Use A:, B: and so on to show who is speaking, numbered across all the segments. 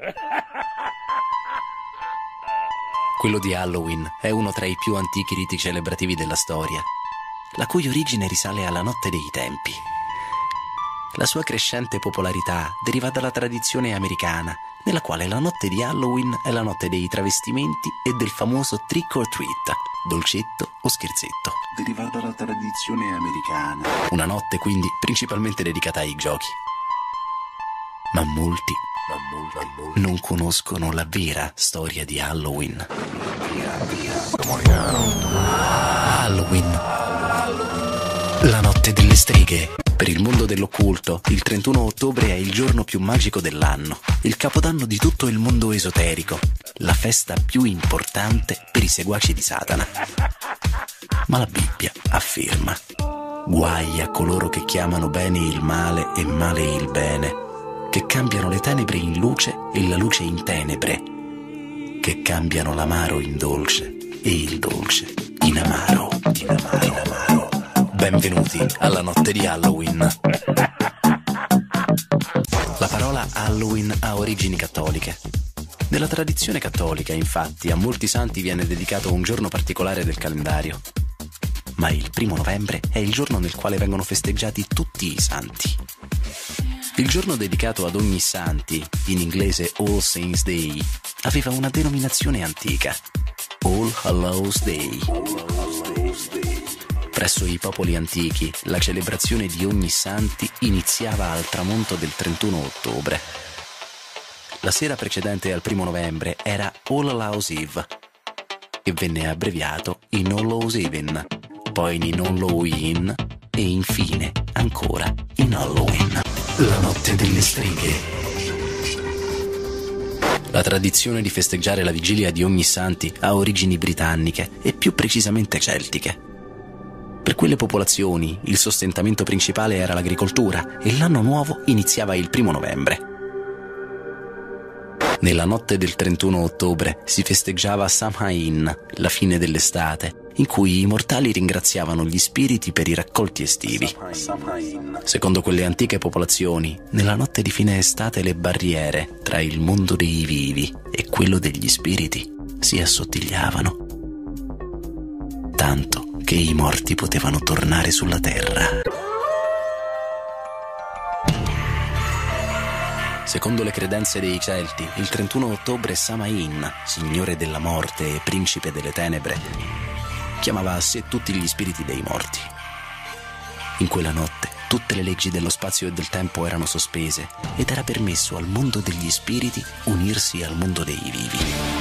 A: Quello di Halloween è uno tra i più antichi riti celebrativi della storia, la cui origine risale alla notte dei tempi. La sua crescente popolarità deriva dalla tradizione americana, nella quale la notte di Halloween è la notte dei travestimenti e del famoso trick or treat, dolcetto o scherzetto.
B: Deriva dalla tradizione americana.
A: Una notte quindi principalmente dedicata ai giochi. Ma molti non conoscono la vera storia di Halloween. Halloween, la notte delle streghe. Per il mondo dell'occulto, il 31 ottobre è il giorno più magico dell'anno, il capodanno di tutto il mondo esoterico, la festa più importante per i seguaci di Satana. Ma la Bibbia afferma: guai a coloro che chiamano bene il male e male il bene, che cambiano le tenebre in luce e la luce in tenebre, che cambiano l'amaro in dolce e il dolce in amaro. Benvenuti alla notte di Halloween. La parola Halloween ha origini cattoliche. Nella tradizione cattolica, infatti, a molti santi viene dedicato un giorno particolare del calendario. Ma il 1 novembre è il giorno nel quale vengono festeggiati tutti i santi. Il giorno dedicato ad ogni santi, in inglese All Saints Day, aveva una denominazione antica: All Hallows Day. Presso i popoli antichi, la celebrazione di ogni santi iniziava al tramonto del 31 ottobre. La sera precedente al 1 novembre era All Hallows Eve e venne abbreviato in All Hallows Even, poi in Halloween e infine ancora in Halloween, la notte delle streghe. La tradizione di festeggiare la vigilia di ogni santi ha origini britanniche e più precisamente celtiche. Per quelle popolazioni il sostentamento principale era l'agricoltura e l'anno nuovo iniziava il 1 novembre. Nella notte del 31 ottobre si festeggiava Samhain, la fine dell'estate, in cui i mortali ringraziavano gli spiriti per i raccolti estivi. Secondo quelle antiche popolazioni, nella notte di fine estate le barriere tra il mondo dei vivi e quello degli spiriti si assottigliavano, tanto che i morti potevano tornare sulla terra. Secondo le credenze dei Celti, il 31 ottobre Samain, signore della morte e principe delle tenebre, chiamava a sé tutti gli spiriti dei morti. In quella notte tutte le leggi dello spazio e del tempo erano sospese ed era permesso al mondo degli spiriti unirsi al mondo dei vivi.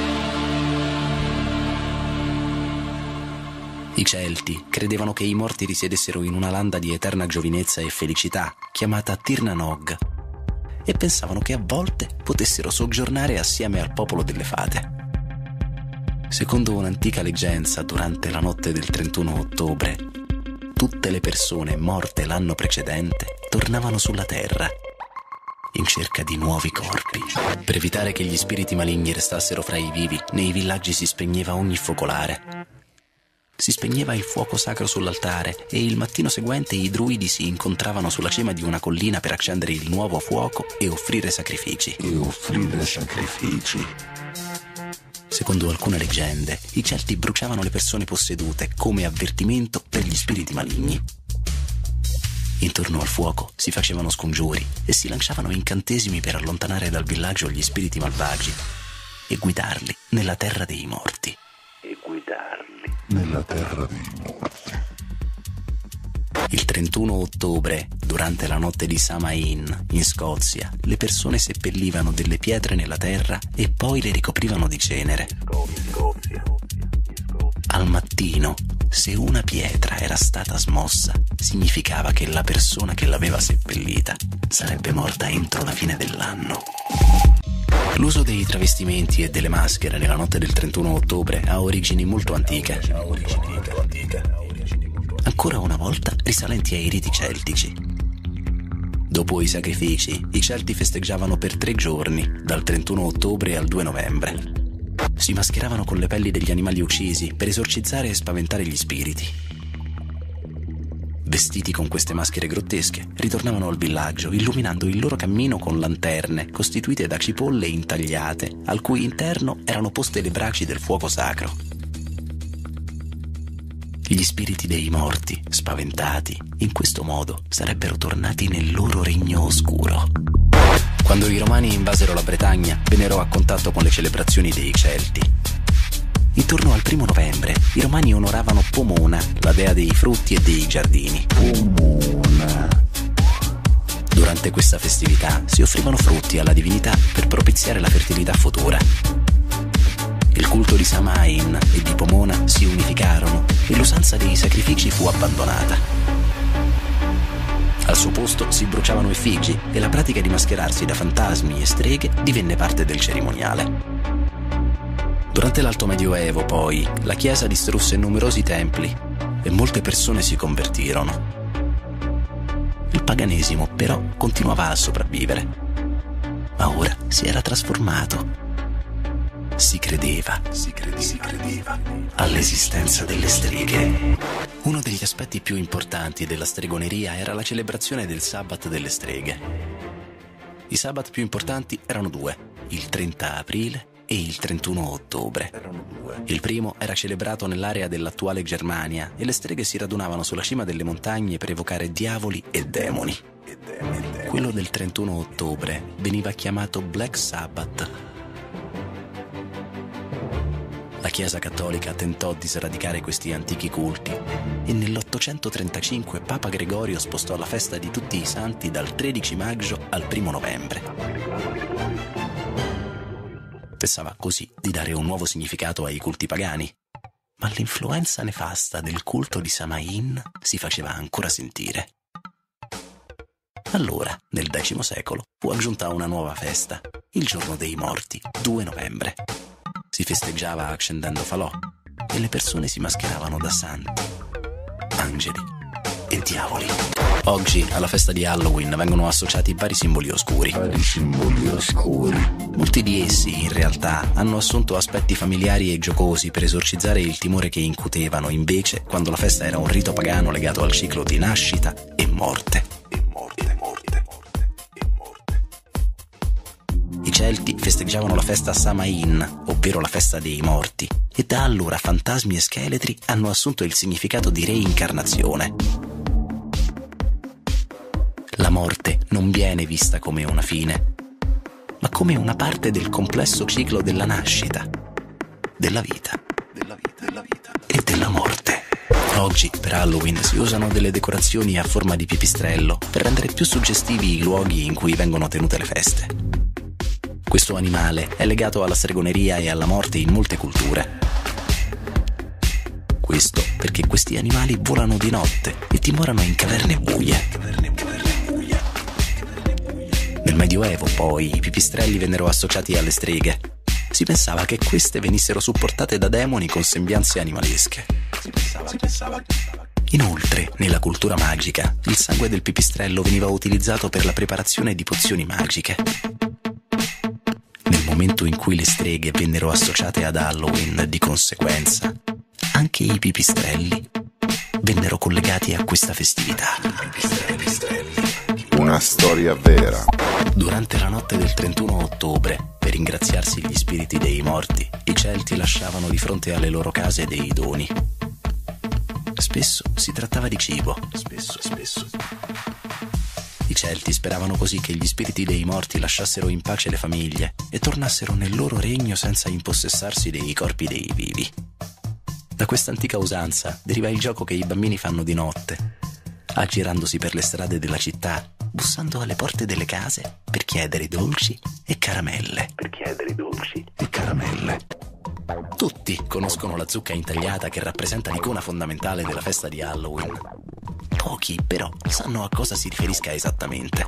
A: I Celti credevano che i morti risiedessero in una landa di eterna giovinezza e felicità, chiamata Tir na Nog, e pensavano che a volte potessero soggiornare assieme al popolo delle fate. Secondo un'antica leggenza, durante la notte del 31 ottobre, tutte le persone morte l'anno precedente tornavano sulla terra in cerca di nuovi corpi. Per evitare che gli spiriti maligni restassero fra i vivi, nei villaggi si spegneva ogni focolare. Si spegneva il fuoco sacro sull'altare e il mattino seguente i druidi si incontravano sulla cima di una collina per accendere il nuovo fuoco e offrire sacrifici. Secondo alcune leggende, i Celti bruciavano le persone possedute come avvertimento per gli spiriti maligni. Intorno al fuoco si facevano scongiuri e si lanciavano incantesimi per allontanare dal villaggio gli spiriti malvagi e guidarli nella terra dei morti. Il 31 ottobre, durante la notte di Samain, in Scozia, le persone seppellivano delle pietre nella terra e poi le ricoprivano di cenere. Al mattino, se una pietra era stata smossa, significava che la persona che l'aveva seppellita sarebbe morta entro la fine dell'anno. L'uso dei travestimenti e delle maschere nella notte del 31 ottobre ha origini molto antiche. Ancora una volta risalenti ai riti celtici. Dopo i sacrifici, i Celti festeggiavano per 3 giorni, dal 31 ottobre al 2 novembre. Si mascheravano con le pelli degli animali uccisi per esorcizzare e spaventare gli spiriti. vestiti con queste maschere grottesche, ritornavano al villaggio, illuminando il loro cammino con lanterne costituite da cipolle intagliate, al cui interno erano poste le braci del fuoco sacro. Gli spiriti dei morti, spaventati, in questo modo sarebbero tornati nel loro regno oscuro. Quando i Romani invasero la Bretagna, vennero a contatto con le celebrazioni dei Celti. Intorno al 1 novembre, i Romani onoravano Pomona, la dea dei frutti e dei giardini.
B: Pomona.
A: Durante questa festività si offrivano frutti alla divinità per propiziare la fertilità futura. Il culto di Samain e di Pomona si unificarono e l'usanza dei sacrifici fu abbandonata. Al suo posto si bruciavano effigi e la pratica di mascherarsi da fantasmi e streghe divenne parte del cerimoniale. Durante l'Alto Medioevo, poi, la Chiesa distrusse numerosi templi e molte persone si convertirono. Il paganesimo, però, continuava a sopravvivere, ma ora si era trasformato. Si credeva all'esistenza delle streghe. Uno degli aspetti più importanti della stregoneria era la celebrazione del Sabbat delle streghe. I Sabbat più importanti erano due, il 30 aprile e il 31 ottobre. Il primo era celebrato nell'area dell'attuale Germania e le streghe si radunavano sulla cima delle montagne per evocare diavoli e demoni. Quello del 31 ottobre veniva chiamato Black Sabbath. La Chiesa Cattolica tentò di sradicare questi antichi culti e nell'835 Papa Gregorio spostò la festa di tutti i santi dal 13 maggio al 1 novembre. Pensava così di dare un nuovo significato ai culti pagani, ma l'influenza nefasta del culto di Samain si faceva ancora sentire. Allora, nel X secolo, fu aggiunta una nuova festa, il Giorno dei Morti, 2 novembre. Si festeggiava accendendo falò e le persone si mascheravano da santi, angeli e diavoli. Oggi alla festa di Halloween vengono associati vari simboli oscuri. Molti di essi, in realtà, hanno assunto aspetti familiari e giocosi per esorcizzare il timore che incutevano, invece, quando la festa era un rito pagano legato al ciclo di nascita e morte. I Celti festeggiavano la festa Samain, ovvero la festa dei morti, e da allora fantasmi e scheletri hanno assunto il significato di reincarnazione. La morte non viene vista come una fine, ma come una parte del complesso ciclo della nascita, della vita e della morte. Oggi, per Halloween, si usano delle decorazioni a forma di pipistrello per rendere più suggestivi i luoghi in cui vengono tenute le feste. Questo animale è legato alla stregoneria e alla morte in molte culture. Questo perché questi animali volano di notte e dimorano in caverne buie. Nel Medioevo, poi, i pipistrelli vennero associati alle streghe. Si pensava che queste venissero supportate da demoni con sembianze animalesche. Inoltre, nella cultura magica, il sangue del pipistrello veniva utilizzato per la preparazione di pozioni magiche. Nel momento in cui le streghe vennero associate ad Halloween, di conseguenza, anche i pipistrelli vennero collegati a questa festività.
C: Una storia vera.
A: Durante la notte del 31 ottobre, per ringraziarsi gli spiriti dei morti, i Celti lasciavano di fronte alle loro case dei doni. Spesso si trattava di cibo. I Celti speravano così che gli spiriti dei morti lasciassero in pace le famiglie e tornassero nel loro regno senza impossessarsi dei corpi dei vivi. Da questa antica usanza deriva il gioco che i bambini fanno di notte, aggirandosi per le strade della città, bussando alle porte delle case per chiedere dolci e caramelle. Tutti conoscono la zucca intagliata che rappresenta l'icona fondamentale della festa di Halloween. Pochi, però, sanno a cosa si riferisca esattamente.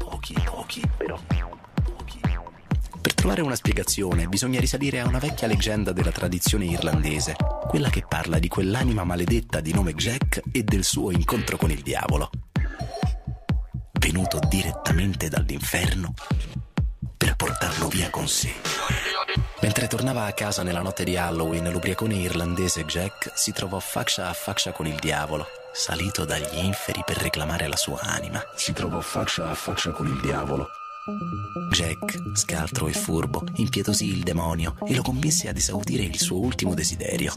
A: Per trovare una spiegazione bisogna risalire a una vecchia leggenda della tradizione irlandese, quella che parla di quell'anima maledetta di nome Jack e del suo incontro con il diavolo, venuto direttamente dall'inferno per portarlo via con sé. Mentre tornava a casa nella notte di Halloween, l'ubriacone irlandese Jack si trovò faccia a faccia con il diavolo, salito dagli inferi per reclamare la sua anima.
B: Si trovò faccia a faccia con il diavolo.
A: Jack, scaltro e furbo, impietosì il demonio e lo convinse ad esaudire il suo ultimo desiderio.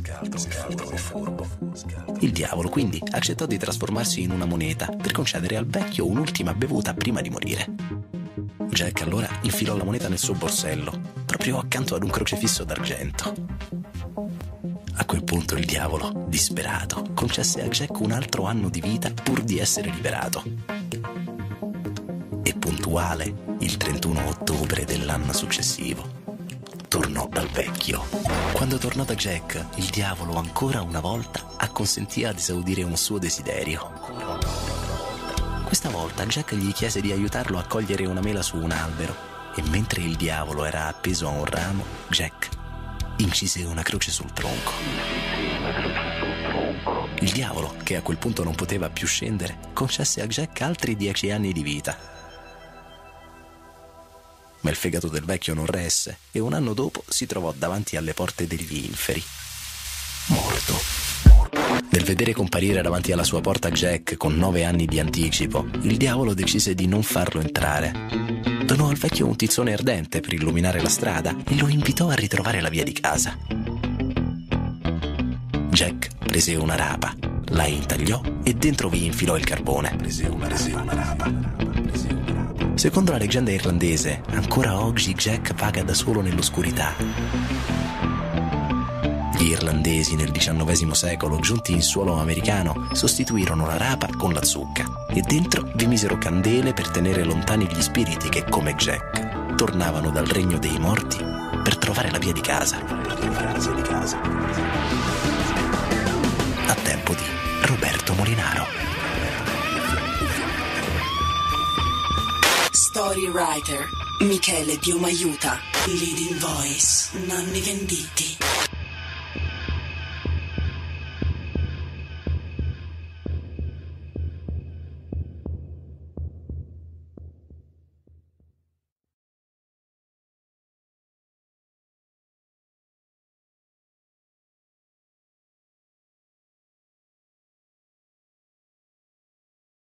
A: Il diavolo quindi accettò di trasformarsi in una moneta per concedere al vecchio un'ultima bevuta prima di morire. Jack allora infilò la moneta nel suo borsello, proprio accanto ad un crocefisso d'argento. A quel punto il diavolo, disperato, concesse a Jack un altro anno di vita pur di essere liberato. E puntuale, il 31 ottobre dell'anno successivo, tornò dal vecchio. Quando tornò da Jack, il diavolo ancora una volta acconsentì ad esaudire un suo desiderio. Questa volta Jack gli chiese di aiutarlo a cogliere una mela su un albero e mentre il diavolo era appeso a un ramo, Jack incise una croce sul tronco. Il diavolo, che a quel punto non poteva più scendere, concesse a Jack altri 10 anni di vita. Ma il fegato del vecchio non resse e un anno dopo si trovò davanti alle porte degli inferi, morto. Nel vedere comparire davanti alla sua porta Jack con 9 anni di anticipo, il diavolo decise di non farlo entrare. Donò al vecchio un tizzone ardente per illuminare la strada e lo invitò a ritrovare la via di casa. Jack prese una rapa, la intagliò e dentro vi infilò il carbone. Secondo la leggenda irlandese, ancora oggi Jack vaga da solo nell'oscurità. Gli irlandesi nel XIX secolo, giunti in suolo americano, sostituirono la rapa con la zucca e dentro vi misero candele per tenere lontani gli spiriti che, come Jack, tornavano dal regno dei morti per trovare la via di casa. A tempo di Roberto Molinaro.
C: Story writer Michele Piumaiuta. Leading voice Nanni Venditti.